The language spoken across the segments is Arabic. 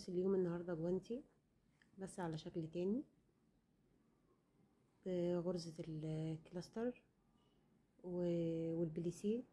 هلبس اليوم النهاردة جوانتي بس على شكل تاني بغرزة الكلاستر والبليسيه.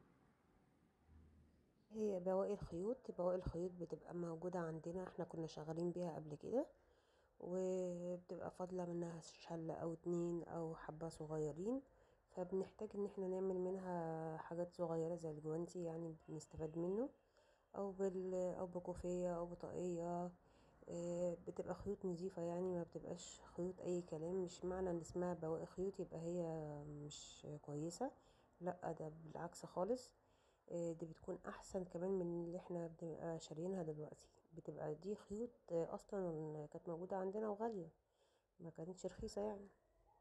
هي بواقي الخيوط بتبقى موجودة عندنا، احنا كنا شغالين بيها قبل كده، وبتبقى فاضلة منها شلة او اتنين او حبة صغيرين، فبنحتاج ان احنا نعمل منها حاجات صغيرة زي الجوانتي، يعني بنستفاد منه او بكوفية او بطاقية. بتبقى خيوط نظيفة، يعني ما بتبقاش خيوط اي كلام. مش معنى ان اسمها بواقي خيوط يبقى هي مش كويسة، لا ده بالعكس خالص. دي بتكون احسن كمان من اللي احنا بنبقى شاريينها دلوقتي. بتبقى دي خيوط اصلا كانت موجودة عندنا وغالية، ما كانتش رخيصة يعني.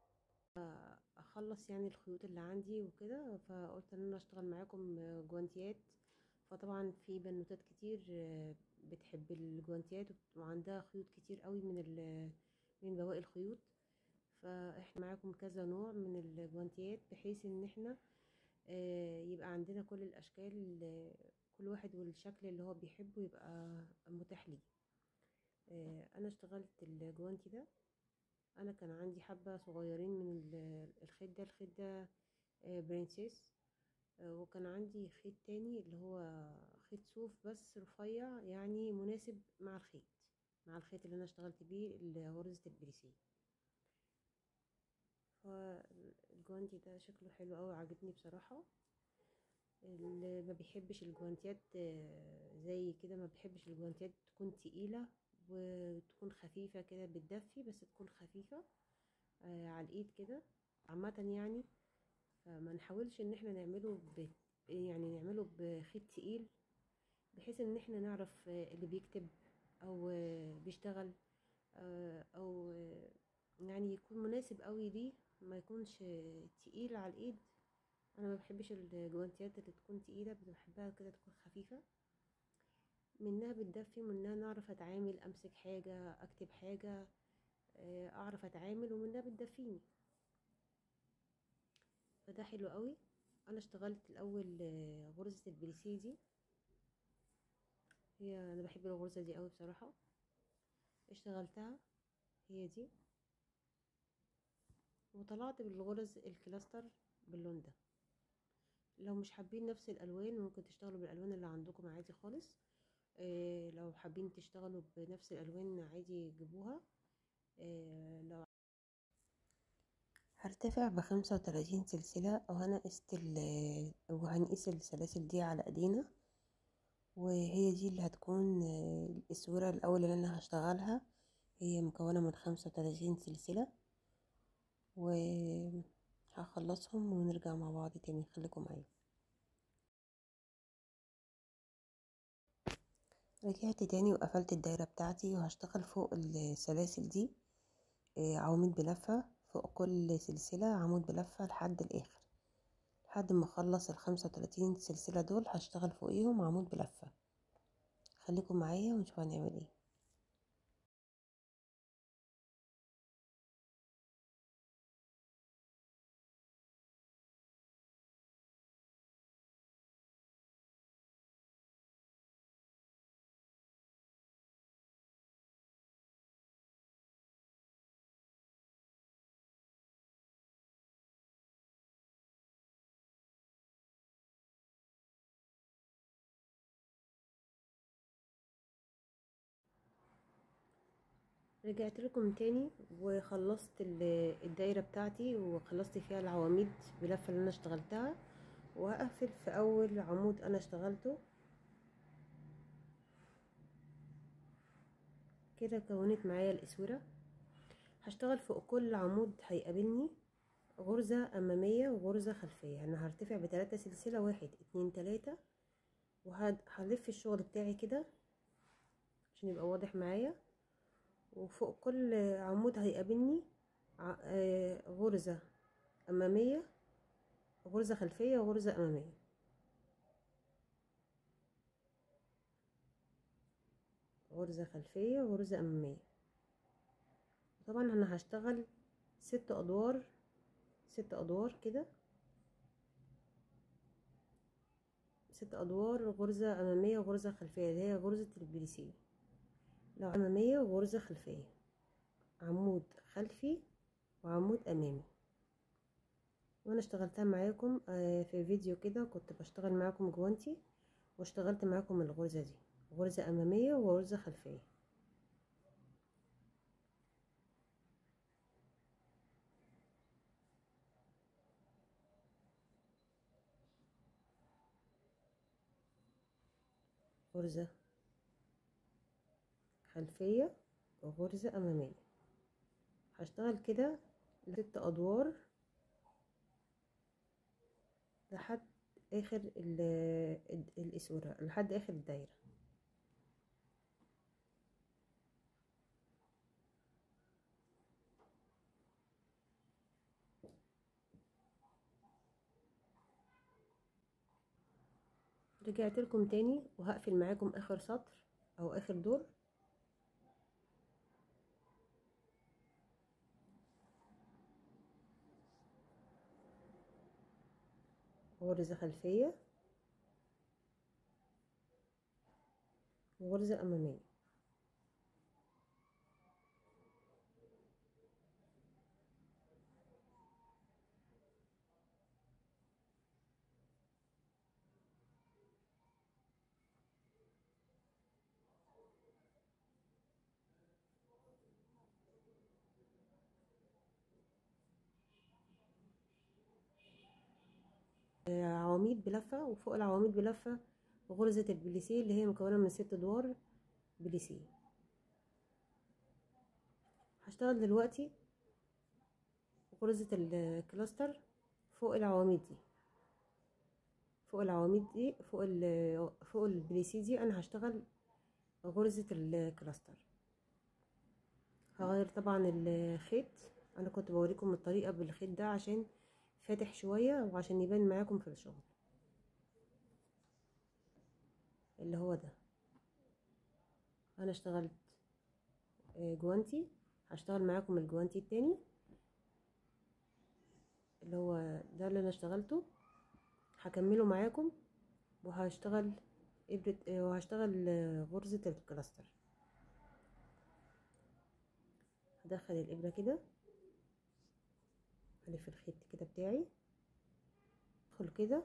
اخلص يعني الخيوط اللي عندي وكده، فقلت ان انا اشتغل معاكم جوانتيات. فطبعا في بنوتات كتير بتحب الجوانتيات وعندها خيوط كتير قوي من بواقي الخيوط. فاحنا معاكم كذا نوع من الجوانتيات، بحيث ان احنا يبقى عندنا كل الاشكال، كل واحد والشكل اللي هو بيحبه يبقى متاح ليه. انا اشتغلت الجوانتي ده، انا كان عندي حبة صغيرين من الخيط ده برنسيس، وكان عندي خيط تاني اللي هو خيط صوف بس رفيع، يعني مناسب مع الخيط اللي انا اشتغلت بيه اللي غرزة البريسيه. فالجوانتي ده شكله حلو قوي، عجبني بصراحة. اللي ما بيحبش الجوانتيات زي كده، ما بيحبش الجوانتيات تكون تقيلة وتكون خفيفة كده، بتدفي بس تكون خفيفة على الايد كده عامة يعني. فما نحاولش ان احنا يعني نعمله بخيط تقيل، بحيث ان احنا نعرف اللي بيكتب او بيشتغل او يعني يكون مناسب قوي ليه، ما يكونش تقيل على الايد. انا ما بحبش الجوانتيات اللي تكون تقيله، بحبها كده تكون خفيفه، منها بتدفي، منها نعرف اتعامل، امسك حاجه، اكتب حاجه، اعرف اتعامل، ومنها بتدفيني. فده حلو قوي. انا اشتغلت الاول غرزه البريسيه دي، انا بحب الغرزه دي قوي بصراحه. اشتغلتها هي دي، وطلعت بالغرز الكلاستر باللون ده. لو مش حابين نفس الالوان ممكن تشتغلوا بالالوان اللي عندكم عادي خالص. لو حابين تشتغلوا بنفس الالوان عادي جيبوها. لو هرتفع ب35 سلسلة، او وهنقيس السلاسل دي على ايدينا، وهي دي اللي هتكون الاسورة الاول اللي انا هشتغلها. هي مكونة من 35 سلسلة، وهخلصهم ونرجع مع بعض تاني، خليكم معايا. رجعت تاني وقفلت الدايرة بتاعتي، وهشتغل فوق السلاسل دي عواميد بلفة، فوق كل سلسلة عمود بلفة لحد الاخر، لحد ما اخلص ال35 سلسلة دول هشتغل فوقيهم عمود بلفة. خليكم معايا ونشوف هنعمل ايه. رجعت لكم تاني وخلصت الدايرة بتاعتي، وخلصت فيها العواميد بلفة اللي انا اشتغلتها، وهقفل في اول عمود انا اشتغلته كده. كونت معايا الاسورة. هشتغل فوق كل عمود هيقابلني غرزة امامية وغرزة خلفية. انا هرتفع ب3 سلسلة، 1 2 3، وهلف الشغل بتاعي كده عشان يبقى واضح معايا. وفوق كل عمود هيقابلني غرزة امامية، غرزة خلفية، وغرزة امامية، غرزة خلفية، وغرزة امامية. طبعا انا هشتغل 6 ادوار، 6 ادوار كده، 6 ادوار غرزة امامية وغرزة خلفية اللي هي غرزة البليسيه. لو أمامية وغرزة خلفية، عمود خلفي وعمود أمامي. وأنا اشتغلتها معاكم في فيديو كده، كنت بشتغل معاكم جوانتي واشتغلت معاكم الغرزة دي، غرزة أمامية وغرزة خلفية. غرزة خلفية وغرزة أمامية. هشتغل كده 6 أدوار لحد آخر الإسورة، لحد آخر الدايرة. رجعت لكم تاني وهقفل معاكم آخر سطر أو آخر دور. غرزة خلفية وغرزة أمامية. عواميد بلفة، وفوق العواميد بلفة غرزة البليسيه اللي هي مكونة من 6 أدوار بليسيه. هشتغل دلوقتي غرزة الكلاستر فوق العواميد دي، فوق العواميد دي، فوق البليسيه دي انا هشتغل غرزة الكلاستر. هغير طبعا الخيط، انا كنت بوريكم الطريقة بالخيط ده عشان فاتح شوية وعشان يبان معاكم في الشغل اللي هو ده. انا اشتغلت جوانتي، هشتغل معاكم الجوانتي التاني اللي هو ده اللي انا اشتغلته، هكمله معاكم وهشتغل ابرة وهشتغل غرزة الكلاستر. هدخل الابرة كده، هلف الخيط كده بتاعي، ادخل كده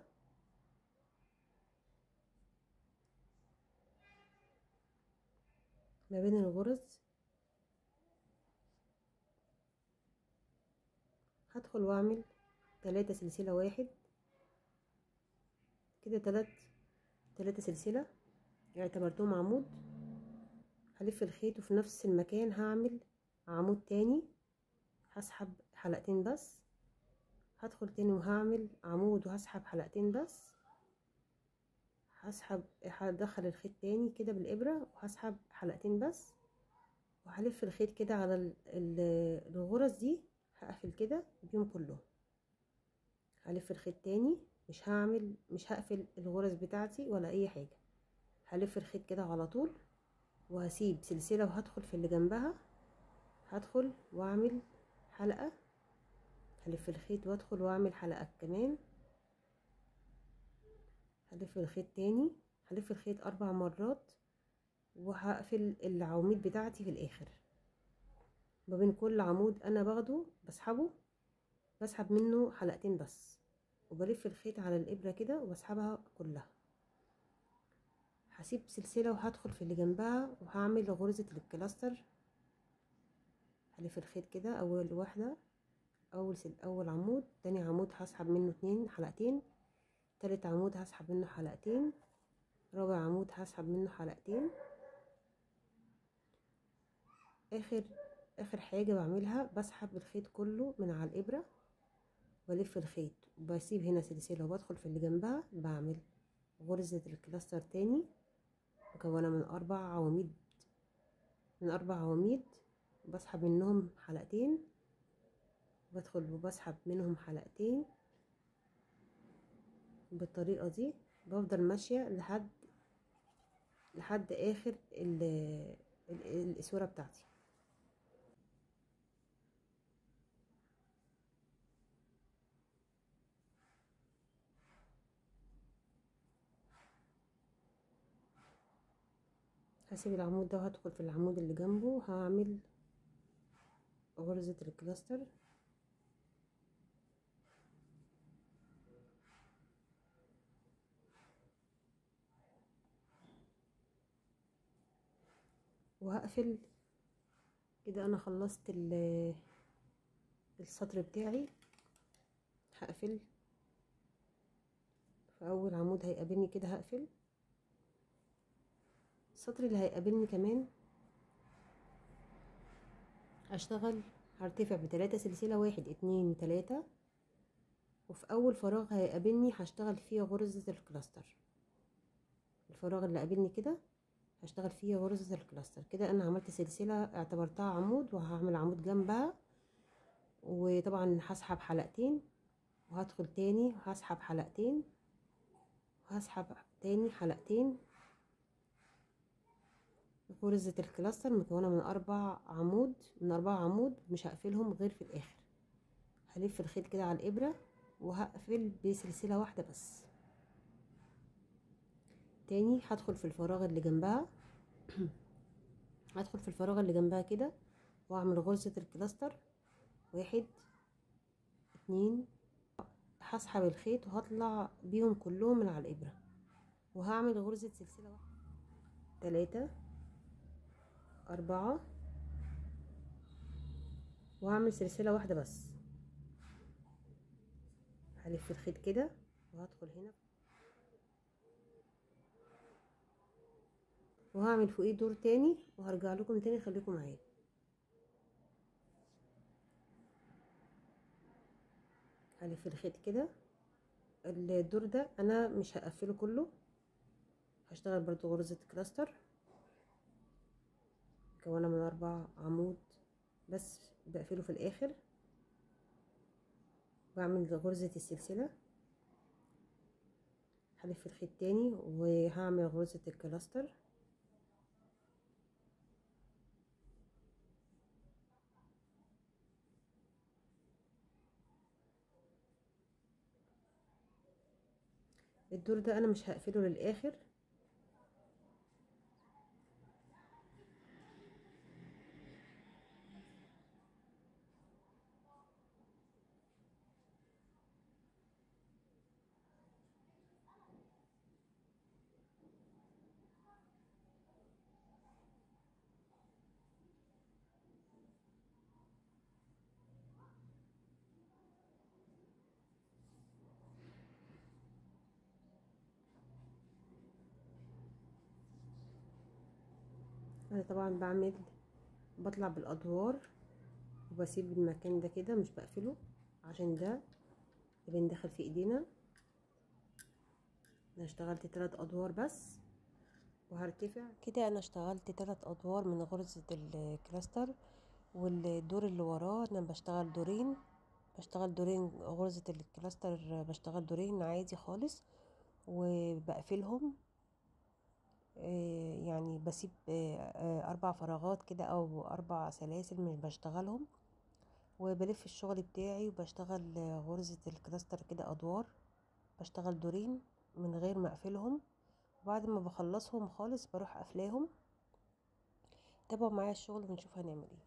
ما بين الغرز، هدخل واعمل 3 سلسلة واحد كده، 3 سلسلة اعتبرتهم عمود. هلف الخيط وفي نفس المكان هعمل عمود تاني، هسحب حلقتين بس، هدخل تاني وهعمل عمود وهسحب حلقتين بس، هدخل الخيط تاني كده بالإبرة وهسحب حلقتين بس، وهلف الخيط كده على الغرز دي، هقفل كده بيهم كلهم. هلف الخيط تاني، مش هقفل الغرز بتاعتي ولا اي حاجة، هلف الخيط كده على طول وهسيب سلسلة وهدخل في اللي جنبها، هدخل واعمل حلقة، هلف الخيط وادخل واعمل حلقة كمان، هلف الخيط تاني، هلف الخيط 4 مرات وهقفل العواميد بتاعتي في الاخر. ما بين كل عمود انا باخده بسحب منه حلقتين بس، وبلف الخيط على الابرة كده وبسحبها كلها. هسيب سلسلة وهدخل في اللي جنبها وهعمل غرزة الكلاستر. هلف الخيط كده اول واحدة، اول عمود، تاني عمود هسحب منه 2 حلقتين، تالت عمود هسحب منه حلقتين، رابع عمود هسحب منه حلقتين. اخر حاجة بعملها بسحب الخيط كله من على الابرة، بلف الخيط وبسيب هنا سلسلة وبدخل في اللي جنبها، بعمل غرزة الكلاستر تاني مكونة من 4 عواميد، بسحب منهم حلقتين، بدخل وبسحب منهم حلقتين. بالطريقة دي بفضل ماشية لحد اخر الاسورة بتاعتي. هسيب العمود ده وهدخل في العمود اللي جنبه، هعمل غرزة الكلاستر. وهقفل كده. انا خلصت السطر بتاعي. هقفل في اول عمود هيقابلني كده، هقفل. السطر اللي هيقابلني كمان هشتغل، هرتفع ب3 سلسلة، 1 2 3، وفي اول فراغ هيقابلني هشتغل فيه غرزة الكلاستر. الفراغ اللي قابلني كده هشتغل فيه غرزة الكلاستر. كده انا عملت سلسلة اعتبرتها عمود، وهعمل عمود جنبها، وطبعا هسحب حلقتين وهدخل تاني، وهسحب حلقتين وهسحب تاني حلقتين. غرزة الكلاستر مكونة من 4 عمود، مش هقفلهم غير في الاخر. هلف الخيط كده على الابرة وهقفل بسلسلة واحدة بس. تاني هدخل في الفراغ اللي جنبها هدخل في الفراغ اللي جنبها كده واعمل غرزة الكلاستر، 1 2. هسحب الخيط وهطلع بيهم كلهم من على الابرة، وهعمل غرزة سلسلة واحدة، 3 4، وهعمل سلسلة واحدة بس. هلف الخيط كده وهدخل هنا وهعمل فوقيه دور تاني، وهرجع لكم تاني، خليكم معايا. هلف الخيط كده. الدور ده انا مش هقفله كله، هشتغل برضو غرزة كلاستر مكونة من 4 عمود، بس بقفله في الاخر. بعمل غرزة السلسلة، هلف الخيط تاني وهعمل غرزة الكلاستر. الدور ده انا مش هقفله للاخر، انا طبعا بطلع بالادوار وبسيب المكان ده كده مش بقفله، عشان ده اللي بندخل في ايدينا. انا اشتغلت 3 ادوار بس وهرتفع كده. انا اشتغلت 3 ادوار من غرزة الكلاستر، والدور اللي وراه انا بشتغل دورين غرزة الكلاستر، بشتغل دورين عادي خالص وبقفلهم. يعني بسيب 4 فراغات كده او 4 سلاسل مش بشتغلهم، وبلف الشغل بتاعي وبشتغل غرزة الكلاستر كده ادوار، بشتغل دورين من غير ما اقفلهم. وبعد ما بخلصهم خالص بروح قافلاهم. تابعوا معايا الشغل ونشوف هنعمل ايه.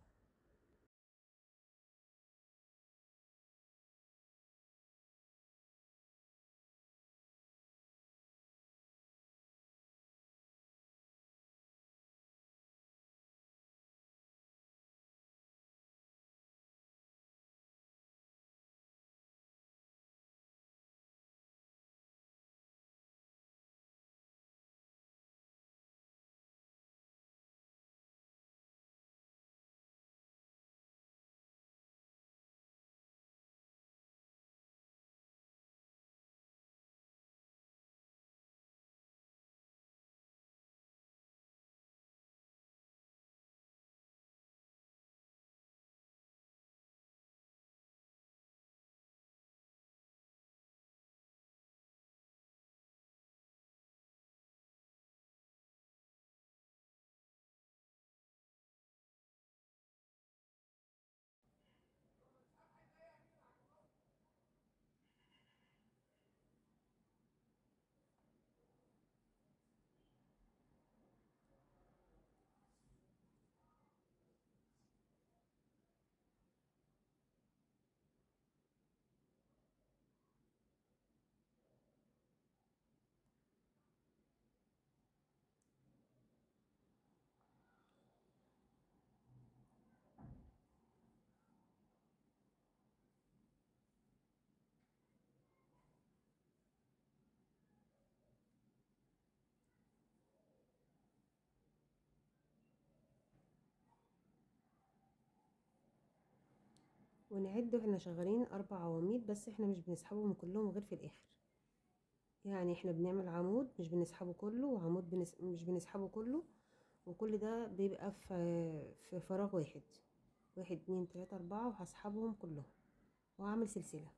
ونعد واحنا شغالين 4 عواميد، بس احنا مش بنسحبهم كلهم غير في الاخر. يعني احنا بنعمل عمود مش بنسحبه كله، وعمود مش بنسحبه كله، وكل ده بيبقى في فراغ واحد. 1 2 3 4، وهسحبهم كلهم وهعمل سلسلة.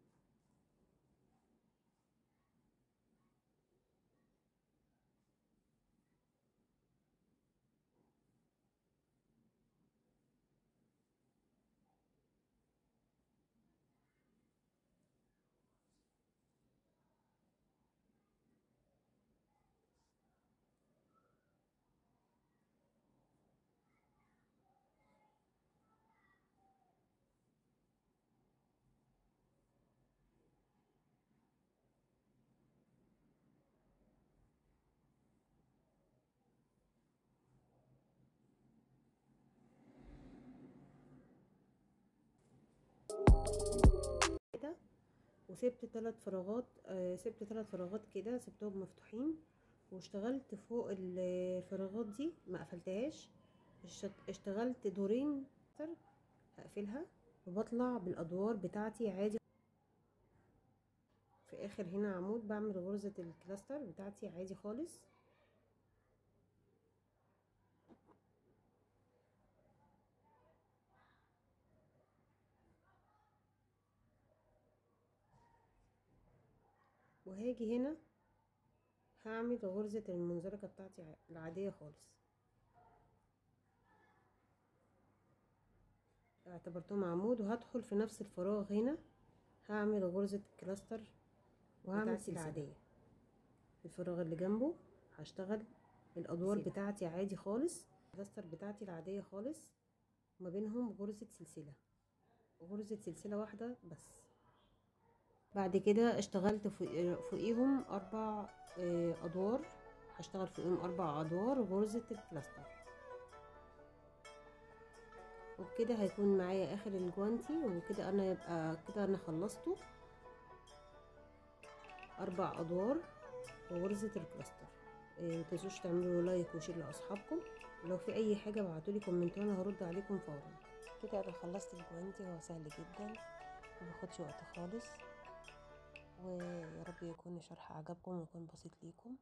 كده، وسبت 3 فراغات، سبت 3 فراغات كده، سبتهم مفتوحين، واشتغلت فوق الفراغات دي، ما قفلتهاش. اشتغلت دورين، هقفلها وبطلع بالادوار بتاعتي عادي. في اخر هنا عمود بعمل غرزة الكلاستر بتاعتي عادي خالص. وهاجي هنا هعمل غرزة المنزلقة بتاعتي العادية خالص، اعتبرتهم عمود، وهدخل في نفس الفراغ هنا هعمل غرزة الكلاستر وهعمل سلسلة العادية. في الفراغ اللي جنبه هشتغل الادوار بتاعتي عادي خالص، الكلاستر بتاعتي العادية خالص، ما بينهم غرزة سلسلة، غرزة سلسلة واحدة بس. بعد كده اشتغلت فوقيهم 4 ادوار، هشتغل فوقيهم 4 ادوار غرزة الكلاستر، وبكده هيكون معايا اخر الجوانتي. وكده انا يبقى كده انا خلصته 4 ادوار وغرزة الكلاستر. متنسوش تعملوا لايك وشير لاصحابكم، ولو في اي حاجة ابعتولي كومنت وانا هرد عليكم فورا. كده انا خلصت الجوانتي، هو سهل جدا مبياخدش وقت خالص، ويا رب يكون الشرح عجبكم ويكون بسيط ليكم.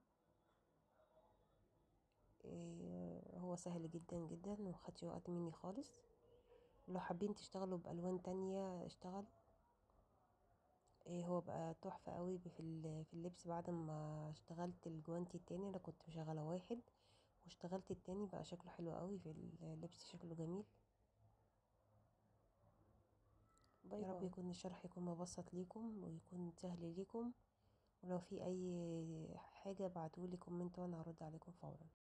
هو سهل جدا جدا ومخدش وقت مني خالص. لو حابين تشتغلوا بالوان تانية اشتغلوا. هو بقى تحفة قوي في اللبس. بعد ما اشتغلت الجوانتي التاني، انا كنت مشغله واحد واشتغلت التاني، بقى شكله حلو قوي في اللبس، شكله جميل. يا رب يكون الشرح يكون مبسط ليكم ويكون سهل ليكم، ولو في اي حاجة ابعتولي كومنت وانا هرد عليكم فورا.